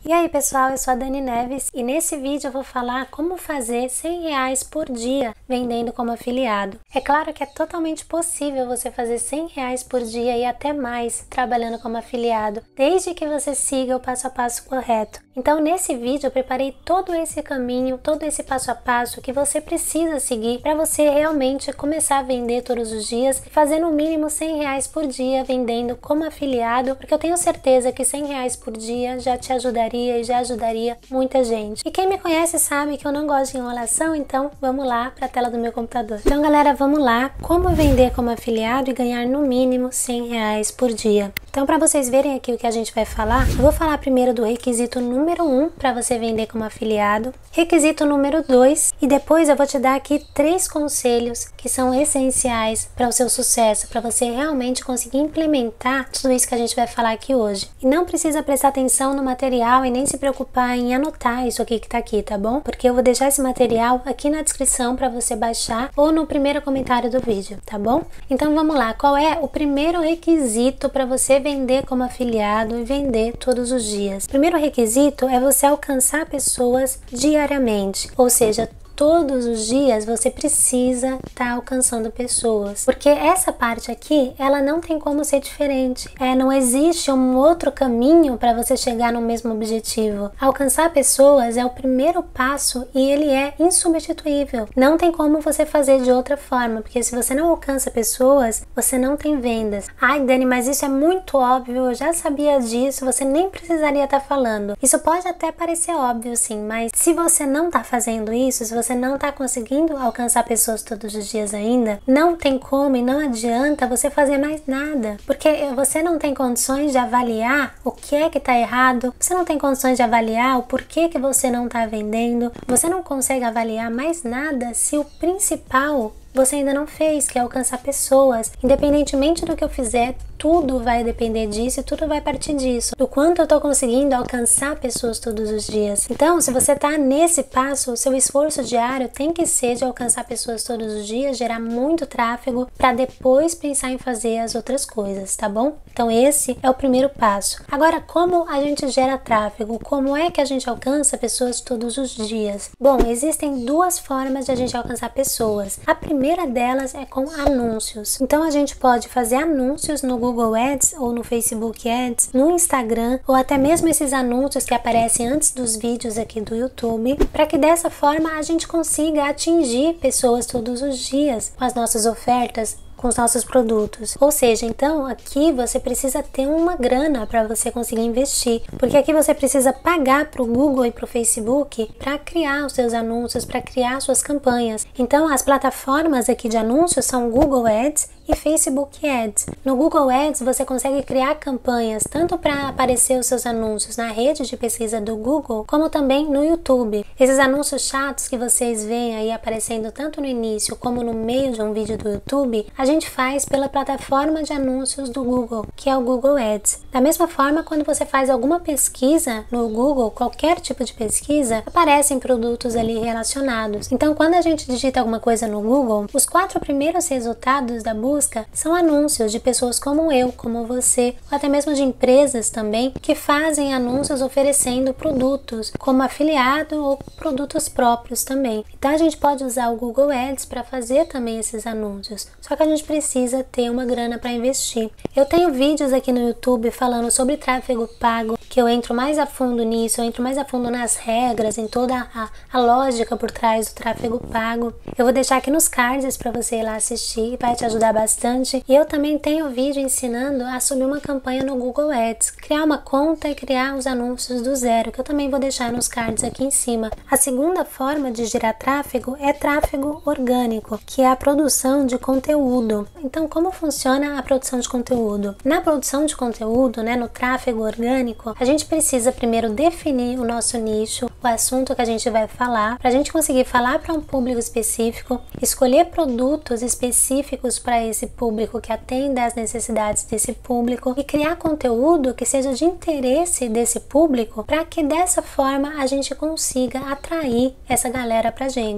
E aí pessoal, eu sou a Dani Neves e nesse vídeo eu vou falar como fazer R$100 por dia vendendo como afiliado. É claro que é totalmente possível você fazer R$100 por dia e até mais trabalhando como afiliado, desde que você siga o passo a passo correto. Então nesse vídeo eu preparei todo esse caminho, todo esse passo a passo que você precisa seguir para você realmente começar a vender todos os dias e fazer no mínimo R$100 por dia vendendo como afiliado, porque eu tenho certeza que R$100 por dia já te ajudaria e já ajudaria muita gente. E quem me conhece sabe que eu não gosto de enrolação, então vamos lá para a tela do meu computador. Então galera, vamos lá, como vender como afiliado e ganhar no mínimo R$100 por dia. Então para vocês verem aqui o que a gente vai falar, eu vou falar primeiro do requisito número 1 para você vender como afiliado, requisito número 2 e depois eu vou te dar aqui 3 conselhos que são essenciais para o seu sucesso, para você realmente conseguir implementar tudo isso que a gente vai falar aqui hoje. E não precisa prestar atenção no material e nem se preocupar em anotar isso aqui que tá aqui, tá bom? Porque eu vou deixar esse material aqui na descrição para você baixar ou no primeiro comentário do vídeo, tá bom? Então vamos lá, qual é o primeiro requisito para você vender como afiliado e vender todos os dias? O primeiro requisito é você alcançar pessoas diariamente, ou seja, todos os dias você precisa estar alcançando pessoas, porque essa parte aqui, ela não tem como ser diferente. Não existe um outro caminho para você chegar no mesmo objetivo. Alcançar pessoas é o primeiro passo e ele é insubstituível. Não tem como você fazer de outra forma, porque se você não alcança pessoas, você não tem vendas. Ai, Dani, mas isso é muito óbvio, eu já sabia disso, você nem precisaria estar falando. Isso pode até parecer óbvio, sim, mas se você não está fazendo isso, se você não está conseguindo alcançar pessoas todos os dias ainda, não tem como e não adianta você fazer mais nada, porque você não tem condições de avaliar o que é que está errado, você não tem condições de avaliar o porquê que você não está vendendo, você não consegue avaliar mais nada se o principal você ainda não fez, que é alcançar pessoas. Independentemente do que eu fizer, tudo vai depender disso e tudo vai partir disso, do quanto eu tô conseguindo alcançar pessoas todos os dias. Então, se você tá nesse passo, o seu esforço diário tem que ser de alcançar pessoas todos os dias, gerar muito tráfego, para depois pensar em fazer as outras coisas, tá bom? Então esse é o primeiro passo. Agora, como a gente gera tráfego? Como é que a gente alcança pessoas todos os dias? Bom, existem duas formas de a gente alcançar pessoas. A primeira delas é com anúncios. Então a gente pode fazer anúncios no Google Ads ou no Facebook Ads, no Instagram, ou até mesmo esses anúncios que aparecem antes dos vídeos aqui do YouTube, para que dessa forma a gente consiga atingir pessoas todos os dias com as nossas ofertas, com os nossos produtos. Ou seja, então aqui você precisa ter uma grana para você conseguir investir, porque aqui você precisa pagar para o Google e para o Facebook para criar os seus anúncios, para criar suas campanhas. Então as plataformas aqui de anúncios são Google Ads e Facebook Ads. No Google Ads você consegue criar campanhas tanto para aparecer os seus anúncios na rede de pesquisa do Google, como também no YouTube. Esses anúncios chatos que vocês veem aí aparecendo tanto no início como no meio de um vídeo do YouTube, a gente faz pela plataforma de anúncios do Google, que é o Google Ads. Da mesma forma, quando você faz alguma pesquisa no Google, qualquer tipo de pesquisa, aparecem produtos ali relacionados. Então, quando a gente digita alguma coisa no Google, os 4 primeiros resultados da busca são anúncios de pessoas como eu, como você, ou até mesmo de empresas também, que fazem anúncios oferecendo produtos como afiliado ou produtos próprios também. Então, a gente pode usar o Google Ads para fazer também esses anúncios. Só que a gente precisa ter uma grana para investir. Eu tenho vídeos aqui no YouTube falando sobre tráfego pago, que eu entro mais a fundo nisso, eu entro mais a fundo nas regras, em toda a lógica por trás do tráfego pago. Eu vou deixar aqui nos cards para você ir lá assistir, vai te ajudar bastante. E eu também tenho vídeo ensinando a subir uma campanha no Google Ads, criar uma conta e criar os anúncios do zero, que eu também vou deixar nos cards aqui em cima. A segunda forma de gerar tráfego é tráfego orgânico, que é a produção de conteúdo. Então, como funciona a produção de conteúdo? Na produção de conteúdo, no tráfego orgânico, a gente precisa primeiro definir o nosso nicho, o assunto que a gente vai falar, para a gente conseguir falar para um público específico, escolher produtos específicos para esse público que atenda às necessidades desse público e criar conteúdo que seja de interesse desse público, para que dessa forma a gente consiga atrair essa galera pra gente.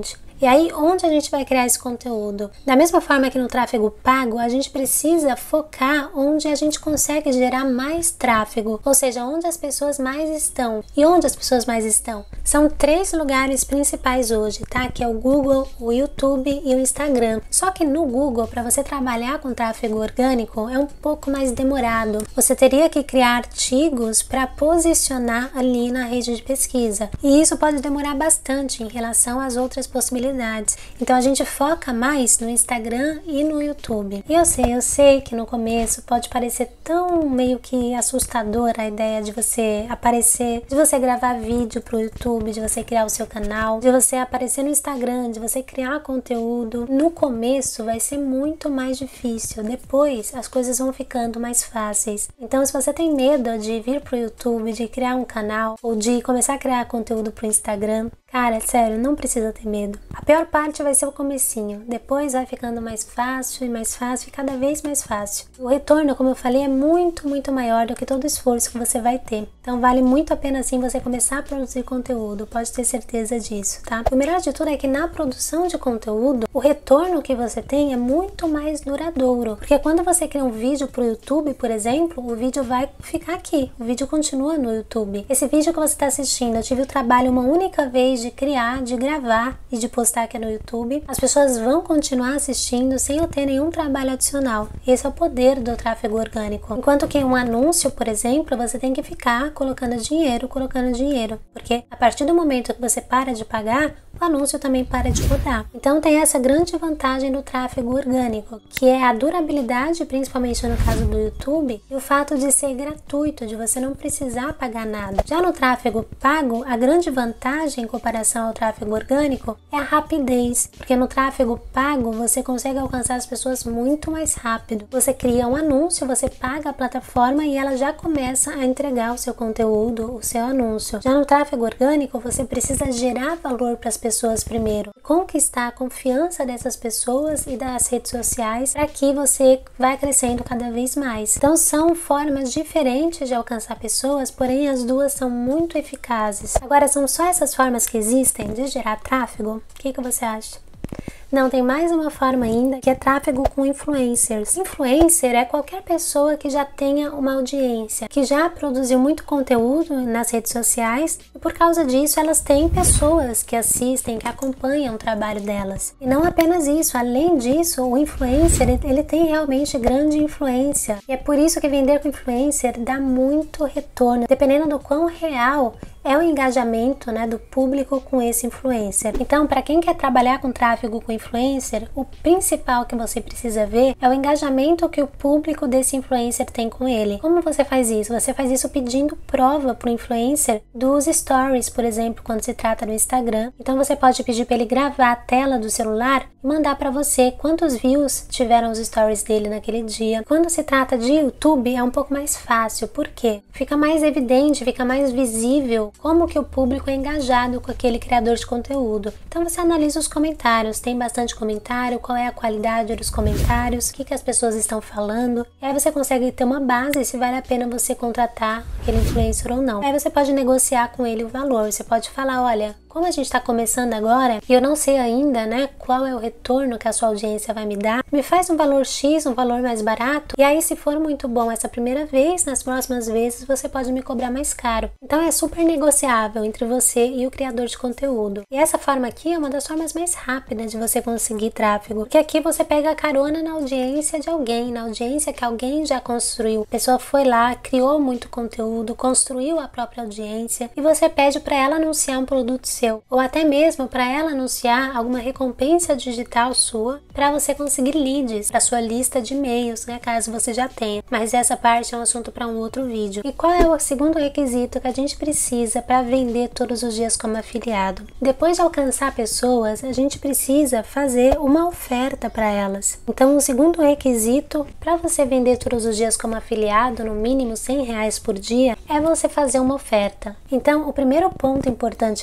E aí, onde a gente vai criar esse conteúdo? Da mesma forma que no tráfego pago, a gente precisa focar onde a gente consegue gerar mais tráfego, ou seja, onde as pessoas mais estão. E onde as pessoas mais estão? São 3 lugares principais hoje, tá? Que é o Google, o YouTube e o Instagram. Só que no Google, para você trabalhar com tráfego orgânico, é um pouco mais demorado. Você teria que criar artigos para posicionar ali na rede de pesquisa. E isso pode demorar bastante em relação às outras possibilidades. Então a gente foca mais no Instagram e no YouTube. E eu sei que no começo pode parecer tão meio que assustador a ideia de você aparecer, de você gravar vídeo pro YouTube, de você criar o seu canal, de você aparecer no Instagram, de você criar conteúdo. No começo vai ser muito mais difícil, depois as coisas vão ficando mais fáceis. Então se você tem medo de vir pro YouTube, de criar um canal ou de começar a criar conteúdo pro Instagram, cara, sério, não precisa ter medo. A pior parte vai ser o comecinho, depois vai ficando mais fácil e cada vez mais fácil. O retorno, como eu falei, é muito maior do que todo o esforço que você vai ter. Então vale muito a pena assim você começar a produzir conteúdo, pode ter certeza disso, tá? O melhor de tudo é que na produção de conteúdo, o retorno que você tem é muito mais duradouro, porque quando você cria um vídeo pro YouTube, por exemplo, o vídeo vai ficar aqui, o vídeo continua no YouTube. Esse vídeo que você está assistindo, eu tive o trabalho uma única vez de criar, de gravar e de postar aqui no YouTube. As pessoas vão continuar assistindo sem eu ter nenhum trabalho adicional. Esse é o poder do tráfego orgânico. Enquanto que um anúncio, por exemplo, você tem que ficar colocando dinheiro, porque a partir do momento que você para de pagar, o anúncio também para de rodar. Então tem essa grande vantagem do tráfego orgânico, que é a durabilidade, principalmente no caso do YouTube, e o fato de ser gratuito, de você não precisar pagar nada. Já no tráfego pago, a grande vantagem em comparação ao tráfego orgânico é a rapidez, porque no tráfego pago você consegue alcançar as pessoas muito mais rápido. Você cria um anúncio, você paga a plataforma e ela já começa a entregar o seu conteúdo, o seu anúncio. Já no tráfego orgânico, você precisa gerar valor para as pessoas primeiro, conquistar a confiança dessas pessoas e das redes sociais para que você vai crescendo cada vez mais. Então são formas diferentes de alcançar pessoas, porém as duas são muito eficazes. Agora, são só essas formas que existem de gerar tráfego? O que você acha? Não, tem mais uma forma ainda, que é tráfego com influencers. Influencer é qualquer pessoa que já tenha uma audiência, que já produziu muito conteúdo nas redes sociais e por causa disso elas têm pessoas que assistem, que acompanham o trabalho delas. E não apenas isso, além disso, o influencer, ele tem realmente grande influência. E é por isso que vender com influencer dá muito retorno, dependendo do quão real é o engajamento, né, do público com esse influencer. Então, para quem quer trabalhar com tráfego com influencer, o principal que você precisa ver é o engajamento que o público desse influencer tem com ele. Como você faz isso? Você faz isso pedindo prova para o influencer dos stories, por exemplo, quando se trata do Instagram. Então, você pode pedir para ele gravar a tela do celular e mandar para você quantos views tiveram os stories dele naquele dia. Quando se trata de YouTube, é um pouco mais fácil. Por quê? Fica mais evidente, fica mais visível como que o público é engajado com aquele criador de conteúdo. Então você analisa os comentários, tem bastante comentário, qual é a qualidade dos comentários, o que as pessoas estão falando, e aí você consegue ter uma base se vale a pena você contratar aquele influencer ou não. Aí você pode negociar com ele o valor, você pode falar, olha, como a gente está começando agora e eu não sei ainda, né, qual é o retorno que a sua audiência vai me dar, me faz um valor X, um valor mais barato, e aí se for muito bom essa primeira vez, nas próximas vezes você pode me cobrar mais caro. Então é super negociável entre você e o criador de conteúdo. E essa forma aqui é uma das formas mais rápidas de você conseguir tráfego, porque aqui você pega a carona na audiência de alguém, na audiência que alguém já construiu. A pessoa foi lá, criou muito conteúdo, construiu a própria audiência e você pede para ela anunciar um produto seu, ou até mesmo para ela anunciar alguma recompensa digital sua para você conseguir leads para sua lista de e-mails, né, caso você já tenha. Mas essa parte é um assunto para um outro vídeo. E qual é o segundo requisito que a gente precisa para vender todos os dias como afiliado? Depois de alcançar pessoas, a gente precisa fazer uma oferta para elas. Então, o segundo requisito para você vender todos os dias como afiliado, no mínimo R$100 por dia, é você fazer uma oferta. Então, o primeiro ponto importante aqui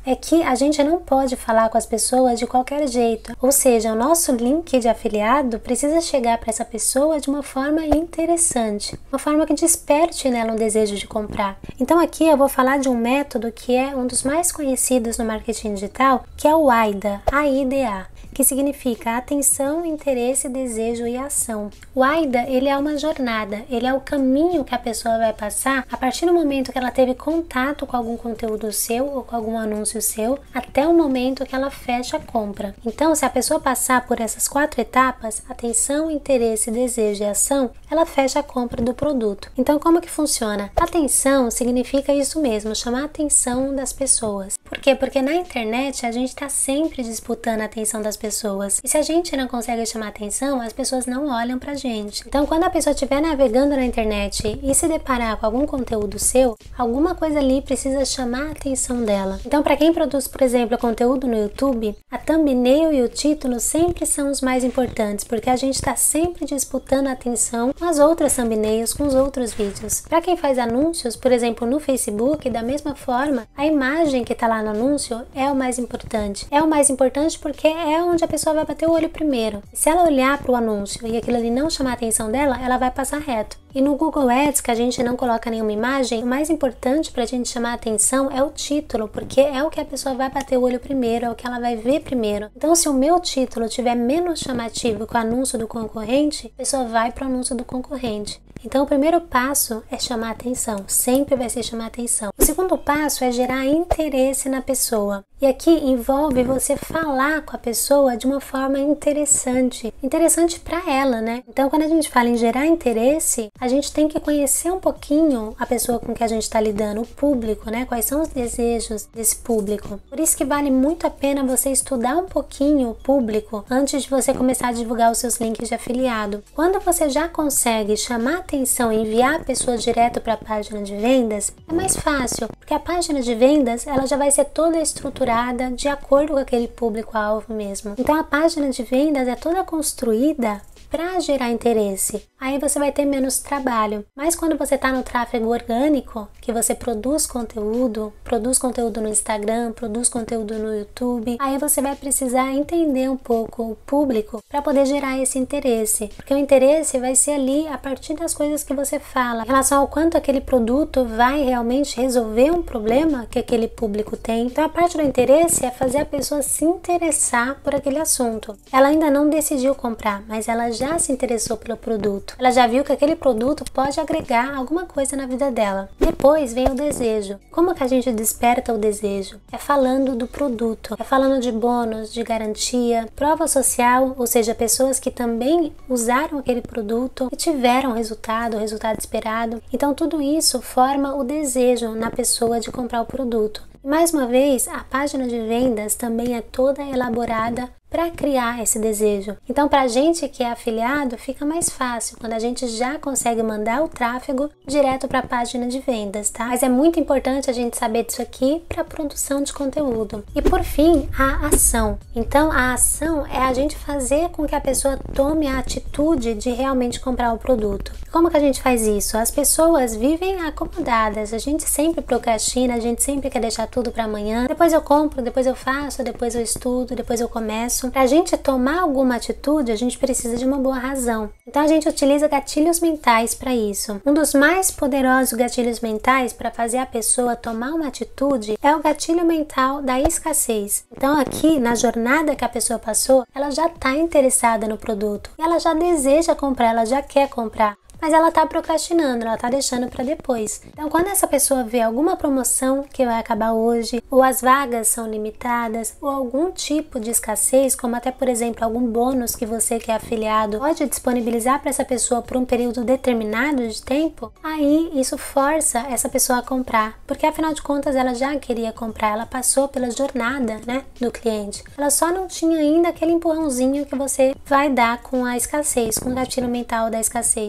é que a gente não pode falar com as pessoas de qualquer jeito, ou seja, o nosso link de afiliado precisa chegar para essa pessoa de uma forma interessante, uma forma que desperte nela um desejo de comprar. Então aqui eu vou falar de um método que é um dos mais conhecidos no marketing digital, que é o AIDA, AIDA, que significa atenção, interesse, desejo e ação. O AIDA, ele é uma jornada, ele é o caminho que a pessoa vai passar a partir do momento que ela teve contato com algum conteúdo seu ou com algum anúncio seu, até o momento que ela fecha a compra. Então, se a pessoa passar por essas 4 etapas, atenção, interesse, desejo e ação, ela fecha a compra do produto. Então, como que funciona? Atenção significa isso mesmo, chamar a atenção das pessoas. Por quê? Porque na internet a gente está sempre disputando a atenção das pessoas. E se a gente não consegue chamar atenção, as pessoas não olham pra gente. Então, quando a pessoa estiver navegando na internet e se deparar com algum conteúdo seu, alguma coisa ali precisa chamar a atenção dela. Então, para quem produz, por exemplo, conteúdo no YouTube, a thumbnail e o título sempre são os mais importantes, porque a gente está sempre disputando a atenção com as outras thumbnails, com os outros vídeos. Para quem faz anúncios, por exemplo, no Facebook, da mesma forma, a imagem que está lá no anúncio é o mais importante. É o mais importante porque é onde a pessoa vai bater o olho primeiro. Se ela olhar para o anúncio e aquilo ali não chamar a atenção dela, ela vai passar reto. E no Google Ads, que a gente não coloca nenhuma imagem, o mais importante para a gente chamar a atenção é o título, porque é o que a pessoa vai bater o olho primeiro, é o que ela vai ver primeiro. Então, se o meu título tiver menos chamativo que o anúncio do concorrente, a pessoa vai para o anúncio do concorrente. Então, o primeiro passo é chamar a atenção, sempre vai ser chamar a atenção. O segundo passo é gerar interesse na pessoa. E aqui envolve você falar com a pessoa de uma forma interessante para ela, né? Então, quando a gente fala em gerar interesse, a gente tem que conhecer um pouquinho a pessoa com que a gente está lidando, o público, né? Quais são os desejos desse público. Por isso que vale muito a pena você estudar um pouquinho o público antes de você começar a divulgar os seus links de afiliado. Quando você já consegue chamar a atenção e enviar a pessoa direto para a página de vendas, é mais fácil, porque a página de vendas ela já vai ser toda estruturada de acordo com aquele público-alvo mesmo. Então a página de vendas é toda construída para gerar interesse. Aí você vai ter menos trabalho. Mas quando você está no tráfego orgânico, que você produz conteúdo no Instagram, produz conteúdo no YouTube, aí você vai precisar entender um pouco o público para poder gerar esse interesse. Porque o interesse vai ser ali a partir das coisas que você fala, em relação ao quanto aquele produto vai realmente resolver um problema que aquele público tem. Então a parte do interesse é fazer a pessoa se interessar por aquele assunto. Ela ainda não decidiu comprar, mas ela já se interessou pelo produto. Ela já viu que aquele produto pode agregar alguma coisa na vida dela. Depois vem o desejo. Como que a gente desperta o desejo? É falando do produto, é falando de bônus, de garantia, prova social, ou seja, pessoas que também usaram aquele produto e tiveram o resultado esperado. Então tudo isso forma o desejo na pessoa de comprar o produto. E mais uma vez, a página de vendas também é toda elaborada para criar esse desejo. Então, para a gente que é afiliado, fica mais fácil quando a gente já consegue mandar o tráfego direto para a página de vendas, tá? Mas é muito importante a gente saber disso aqui para a produção de conteúdo. E por fim, a ação. Então, a ação é a gente fazer com que a pessoa tome a atitude de realmente comprar o produto. Como que a gente faz isso? As pessoas vivem acomodadas, a gente sempre procrastina, a gente sempre quer deixar tudo para amanhã. Depois eu compro, depois eu faço, depois eu estudo, depois eu começo. Para a gente tomar alguma atitude, a gente precisa de uma boa razão. Então a gente utiliza gatilhos mentais para isso. Um dos mais poderosos gatilhos mentais para fazer a pessoa tomar uma atitude é o gatilho mental da escassez. Então aqui, na jornada que a pessoa passou, ela já está interessada no produto. E ela já deseja comprar, ela já quer comprar. Mas ela está procrastinando, ela está deixando para depois. Então, quando essa pessoa vê alguma promoção que vai acabar hoje, ou as vagas são limitadas, ou algum tipo de escassez, como até, por exemplo, algum bônus que você que é afiliado pode disponibilizar para essa pessoa por um período determinado de tempo, aí isso força essa pessoa a comprar. Porque, afinal de contas, ela já queria comprar, ela passou pela jornada, né, do cliente. Ela só não tinha ainda aquele empurrãozinho que você vai dar com a escassez, com o gatilho mental da escassez. Eu vou deixar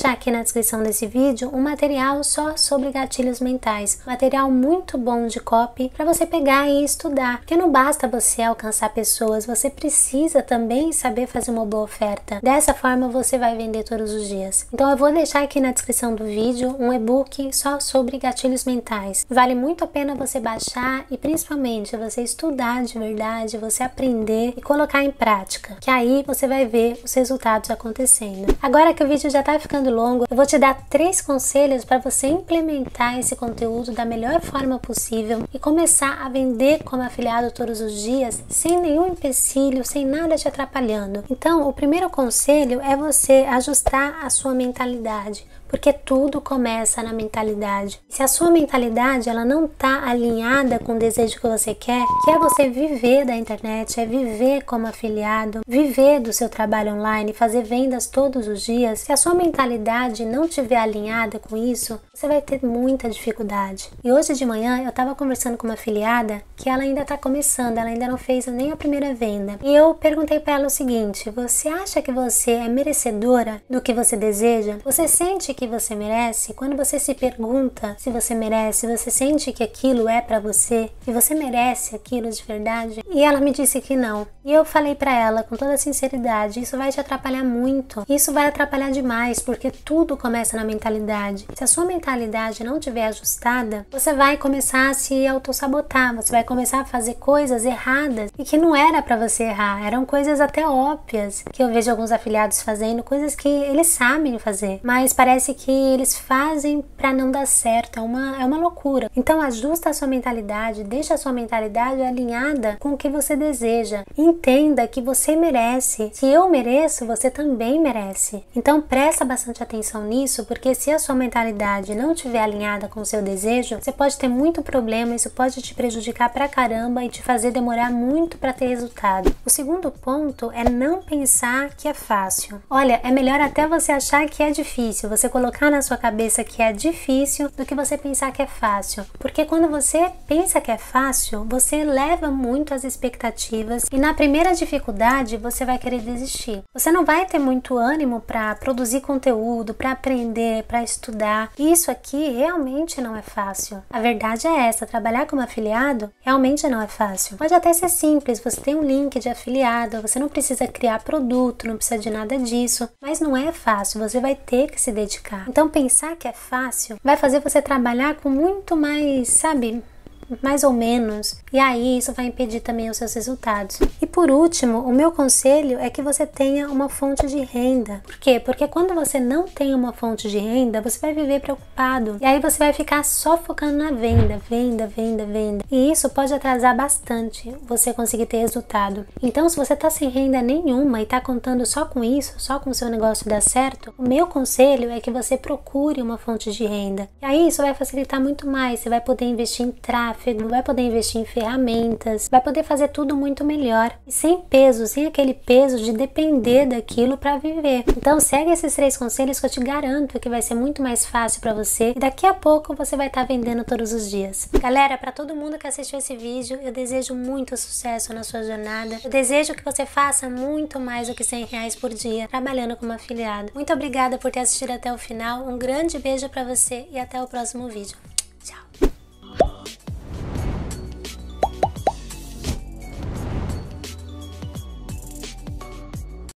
deixar aqui na descrição desse vídeo um material só sobre gatilhos mentais, material muito bom de copy para você pegar e estudar, porque não basta você alcançar pessoas, você precisa também saber fazer uma boa oferta. Dessa forma você vai vender todos os dias. Então eu vou deixar aqui na descrição do vídeo um e-book só sobre gatilhos mentais. Vale muito a pena você baixar e principalmente você estudar de verdade, você aprender e colocar em prática, que aí você vai ver os resultados acontecendo. Agora que o vídeo já tá ficando longo, eu vou te dar 3 conselhos para você implementar esse conteúdo da melhor forma possível e começar a vender como afiliado todos os dias sem nenhum empecilho, sem nada te atrapalhando. Então, o primeiro conselho é você ajustar a sua mentalidade, porque tudo começa na mentalidade. Se a sua mentalidade ela não está alinhada com o desejo que você quer, que é você viver da internet, é viver como afiliado, viver do seu trabalho online, fazer vendas todos os dias, se a sua mentalidade não estiver alinhada com isso, você vai ter muita dificuldade. E hoje de manhã eu estava conversando com uma afiliada que ela ainda está começando, ela ainda não fez nem a primeira venda. E eu perguntei para ela o seguinte: você acha que você é merecedora do que você deseja? Você sente que você merece? Quando você se pergunta se você merece, você sente que aquilo é para você, que você merece aquilo de verdade? E ela me disse que não. E eu falei para ela com toda sinceridade: isso vai te atrapalhar muito, isso vai atrapalhar demais, porque tudo começa na mentalidade. Se a sua mentalidade não estiver ajustada, você vai começar a se autossabotar, você vai começar a fazer coisas erradas e que não era para você errar, eram coisas até óbvias que eu vejo alguns afiliados fazendo, coisas que eles sabem fazer, mas parece que eles fazem para não dar certo, é uma loucura. Então ajusta a sua mentalidade, deixa a sua mentalidade alinhada com o que você deseja. Entenda que você merece. Se eu mereço, você também merece. Então presta bastante atenção nisso, porque se a sua mentalidade não estiver alinhada com o seu desejo, você pode ter muito problema, isso pode te prejudicar pra caramba e te fazer demorar muito para ter resultado. O segundo ponto é não pensar que é fácil. Olha, é melhor até você achar que é difícil, você colocar na sua cabeça que é difícil do que você pensar que é fácil, porque quando você pensa que é fácil, você eleva muito as expectativas e na primeira dificuldade você vai querer desistir. Você não vai ter muito ânimo para produzir conteúdo, para aprender, para estudar. Isso aqui realmente não é fácil. A verdade é essa, trabalhar como afiliado realmente não é fácil. Pode até ser simples, você tem um link de afiliado, você não precisa criar produto, não precisa de nada disso, mas não é fácil, você vai ter que se dedicar. Então pensar que é fácil vai fazer você trabalhar com muito mais, sabe, mais ou menos, e aí isso vai impedir também os seus resultados. E por último, o meu conselho é que você tenha uma fonte de renda. Por quê? Porque quando você não tem uma fonte de renda, você vai viver preocupado, e aí você vai ficar só focando na venda, venda, venda, venda, e isso pode atrasar bastante você conseguir ter resultado. Então se você tá sem renda nenhuma e tá contando só com isso, só com o seu negócio dar certo, o meu conselho é que você procure uma fonte de renda, e aí isso vai facilitar muito mais, você vai poder investir em tráfego, vai poder investir em ferramentas, vai poder fazer tudo muito melhor e sem peso, sem aquele peso de depender daquilo para viver. Então segue esses 3 conselhos que eu te garanto que vai ser muito mais fácil para você e daqui a pouco você vai estar vendendo todos os dias. Galera, para todo mundo que assistiu esse vídeo, eu desejo muito sucesso na sua jornada. Eu desejo que você faça muito mais do que R$100 por dia trabalhando como afiliado. Muito obrigada por ter assistido até o final, um grande beijo para você e até o próximo vídeo.